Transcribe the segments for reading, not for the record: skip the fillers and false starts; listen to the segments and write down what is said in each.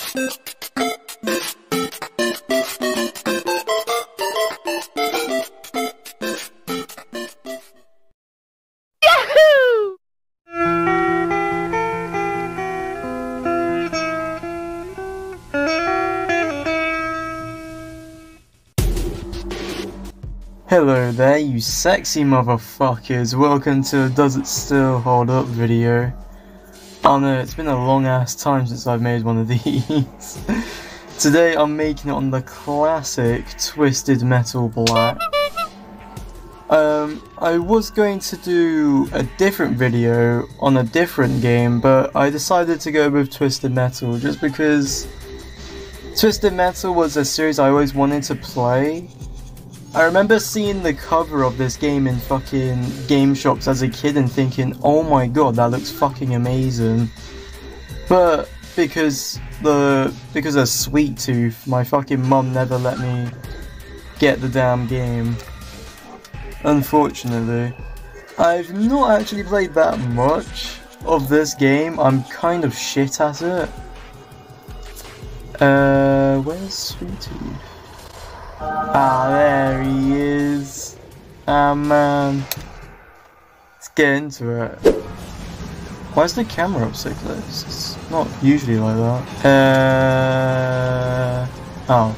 Hello there, you sexy motherfuckers. Welcome to a Does It Still Hold Up video. Oh no, it's been a long ass time since I've made one of these. Today I'm making it on the classic Twisted Metal Black. I was going to do a different video on a different game, but I decided to go with Twisted Metal just because Twisted Metal was a series I always wanted to play. I remember seeing the cover of this game in fucking game shops as a kid and thinking, oh my god, that looks fucking amazing. But because of Sweet Tooth, my fucking mum never let me get the damn game. Unfortunately. I've not actually played that much of this game. I'm kind of shit at it. Where's Sweet Tooth? Ah, there he is. Ah, man. Let's get into it. Why is the camera up so close? It's not usually like that. Oh.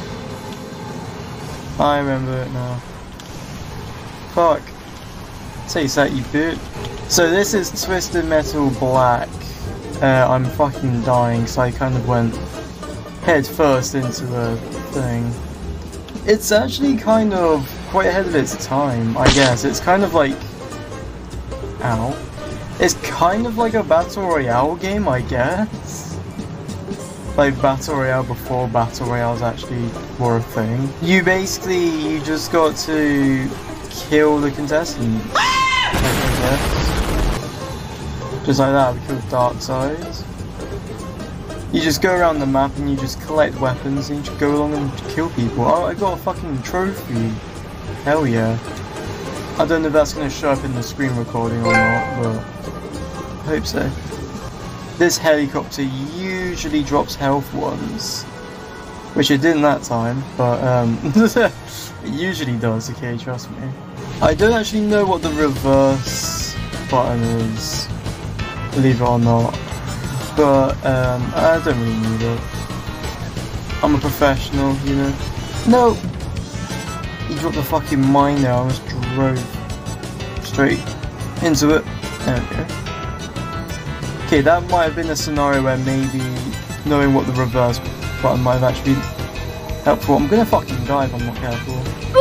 I remember it now. Fuck. Takes that, you bitch. So this is Twisted Metal Black. I'm fucking dying, so I kind of went head first into the thing. It's actually kind of quite ahead of its time, I guess. It's kind of like... Ow. It's kind of like a Battle Royale game, I guess. Like Battle Royale before Battle Royales actually were a thing. You just got to kill the contestant. I guess. Just like that, we killed Darkseid. You just go around the map and you just collect weapons and you just go along and kill people. Oh, I got a fucking trophy. Hell yeah. I don't know if that's going to show up in the screen recording or not, but I hope so. This helicopter usually drops health ones, which it didn't that time, but it usually does, okay, trust me. I don't actually know what the reverse button is, believe it or not. But, I don't really need it. I'm a professional, you know. No! He dropped the fucking mine there, I almost drove straight into it. There we go. Okay, that might have been a scenario where maybe knowing what the reverse button might have actually been helpful. I'm gonna fucking die if I'm not careful.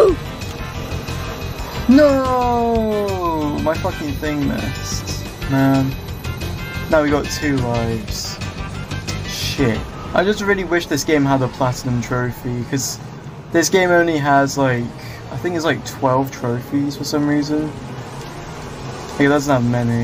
No! My fucking thing missed. Man. Now we got 2 lives. Shit. I just really wish this game had a platinum trophy, because this game only has like, I think it's like 12 trophies for some reason. Like, it doesn't have many.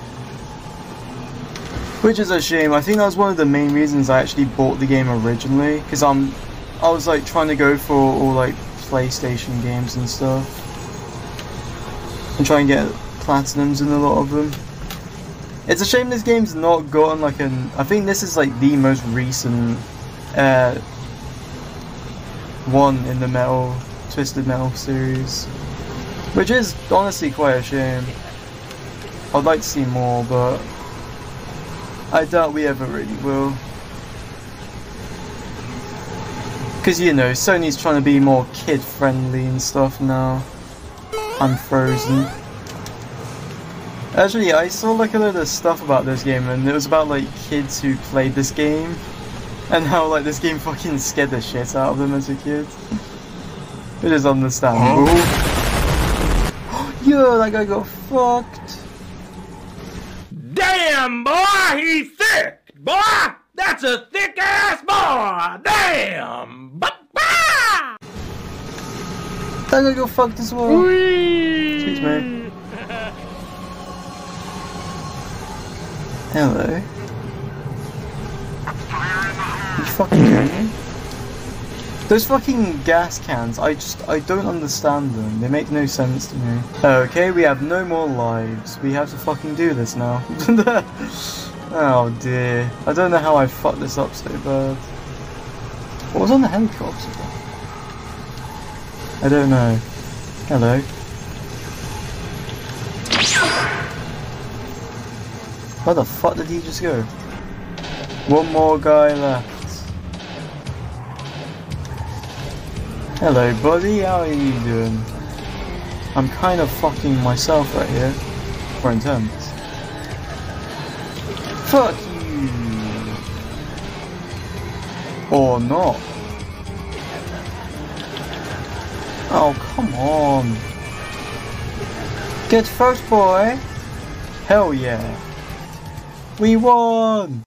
Which is a shame. I think that was one of the main reasons I actually bought the game originally, because I was like trying to go for all like PlayStation games and stuff. And try and get platinums in a lot of them. It's a shame this game's not gotten like an... I think this is like the most recent one in the Twisted Metal series. Which is honestly quite a shame. I'd like to see more, but I doubt we ever really will. Because, you know, Sony's trying to be more kid-friendly and stuff now. I'm frozen. Actually, I saw like a lot of stuff about this game, and it was about like kids who played this game, and how like this game fucking scared the shit out of them as a kid. It is understandable. Yo, that guy got fucked. Damn, boy, he's thick, boy. That's a thick ass boy. Damn. That guy got fucked as well. Excuse me. Hello. You fucking kidding me? Those fucking gas cans, I don't understand them. They make no sense to me. Okay, we have no more lives. We have to fucking do this now. Oh dear. I don't know how I fucked this up so bad. What was on the helicopter? I don't know. Hello. Where the fuck did he just go? One more guy left. Hello buddy, how are you doing? I'm kind of fucking myself right here. Or intense. Fuck you! Or not. Oh, come on. Get first, boy! Hell yeah. We won!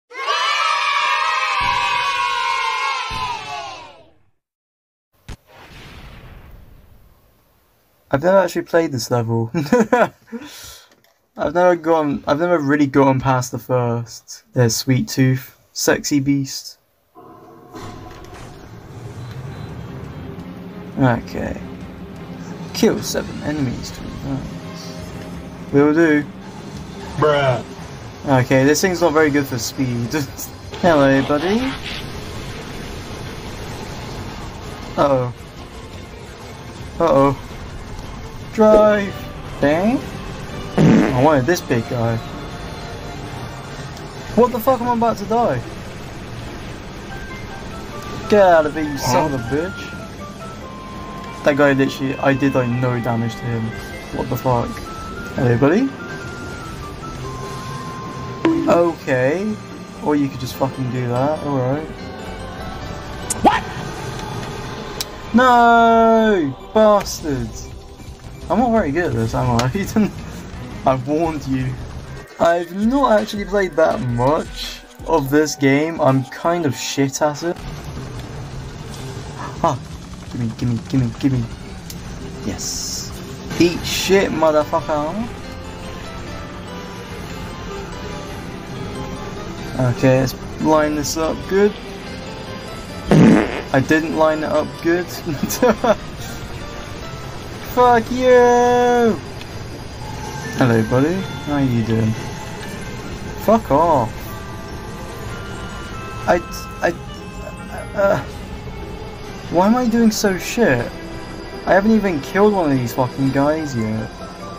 I've never actually played this level. I've never really gotten past the first. There's Sweet Tooth, Sexy Beast. Okay. Kill 7 enemies to advance. Will do. Bruh. Okay, this thing's not very good for speed. Hello, buddy. Uh-oh. Uh-oh. Drive! Dang. I wanted this big guy. What the fuck am I about to die? Get out of here, you son of a bitch. That guy literally, I did like no damage to him. What the fuck? Hello, buddy? Okay. Or you could just fucking do that, alright. What? No! Bastards! I'm not very good at this, am I? I warned you. I've not actually played that much of this game. I'm kind of shit at it. Ah! Gimme, gimme, gimme, gimme. Yes. Eat shit, motherfucker. Okay, let's line this up good. I didn't line it up good. Fuck you! Hello buddy, how you doing? Fuck off. Why am I doing so shit? I haven't even killed one of these fucking guys yet.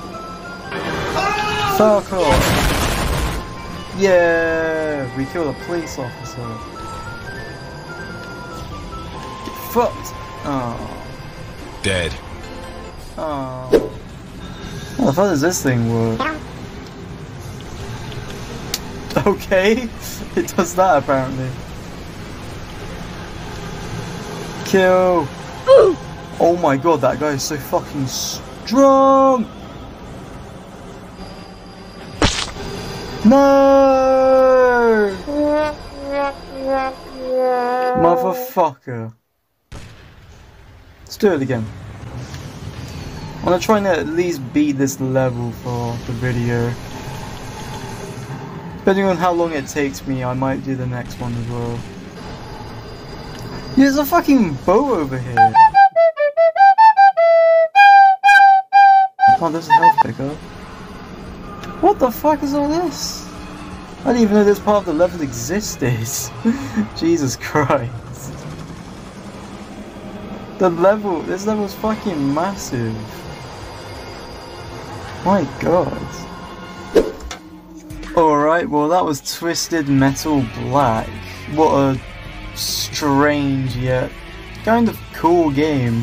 Fuck off. Yeah, we killed a police officer. Get fucked. Oh. Dead. Oh. How the fuck does this thing work? Okay, it does that apparently. Kill! Oh my god, that guy is so fucking strong! No! Motherfucker. Let's do it again. I'm gonna try and at least beat this level for the video. Depending on how long it takes me, I might do the next one as well. Yeah, there's a fucking bow over here. Oh, there's a health picker. What the fuck is all this? I didn't even know this part of the level existed. Jesus Christ. This level's fucking massive. My god. Alright, well that was Twisted Metal Black. What a strange yet kind of cool game.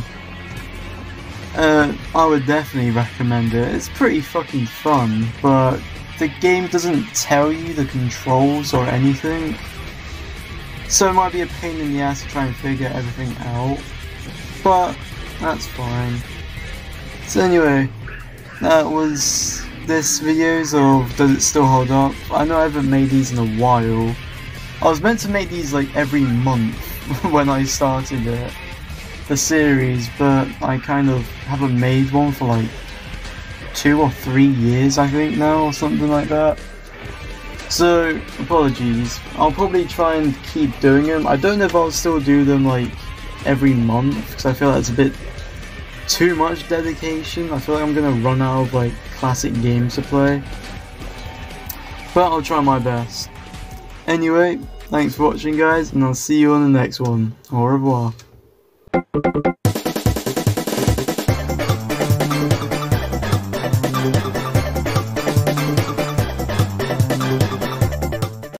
I would definitely recommend it. It's pretty fucking fun, but the game doesn't tell you the controls or anything. So it might be a pain in the ass to try and figure everything out. But that's fine. So anyway, that was this videos of Does It Still Hold Up. I know I haven't made these in a while. I was meant to make these like every month when I started the series, but I kind of haven't made one for like 2 or 3 years I think now, or something like that. So apologies. I'll probably try and keep doing them. I don't know if I'll still do them like every month, because I feel like it's a bit too much dedication. I feel like I'm gonna run out of like classic games to play, but I'll try my best. Anyway, thanks for watching guys, and I'll see you on the next one. Au revoir.